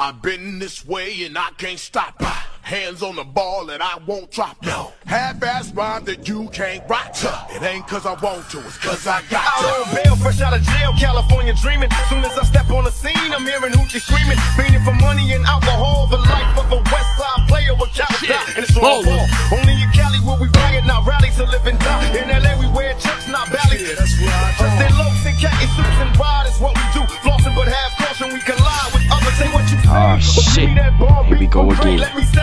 I've been this way and I can't stop. Hands on the ball and I won't drop. No. Half-ass rhyme that you can't rock. It ain't cause I want to, it's cause I got to. Out on bail, fresh out of jail, California dreaming. Soon as I step on the scene, I'm hearing hoochie screaming. Fiending for money and alcohol, the life of a West Side player with character. And it's all ball. Only in Cali will we riot, not rally to live and die. In LA we wear chucks, not valleys. Yeah, that's right. Just in locs and khaki suits and ride is what we do. Flossing but half caution, we collide with others. Say what you say. Oh shit, here we go again.